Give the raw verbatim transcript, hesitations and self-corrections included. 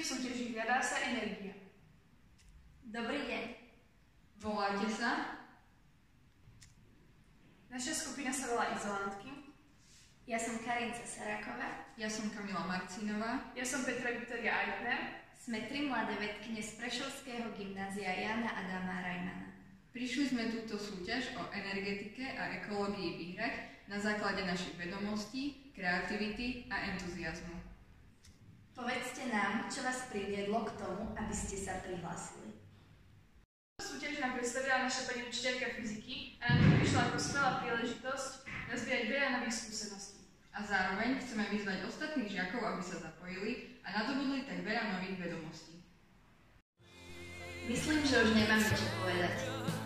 súťaži Hľadá sa energia. Dobrý deň. Voláte sa? Naša skupina sa volá Izolantky. Ja som Karinca Saráková. Ja som Kamila Marcinová. Ja som Petra Viktória Eitner. Sme tri mladé vedkyne z Prešovského gymnázia Jána Adama Rajmana. Prišli sme túto súťaž o energetike a ekológii vyhrať na základe našich vedomostí, kreativity a entuziazmu. Povedzte nám, čo vás priviedlo k tomu, aby ste sa prihlásili. Súťaž nám predstavila naša pani učiteľka fyziky a nám to prišla ako skvelá príležitosť nazbierať veľa nových skúseností. A zároveň chceme vyzvať ostatných žiakov, aby sa zapojili a nadobudli tak veľa nových vedomostí. Myslím, že už nemáme čo povedať.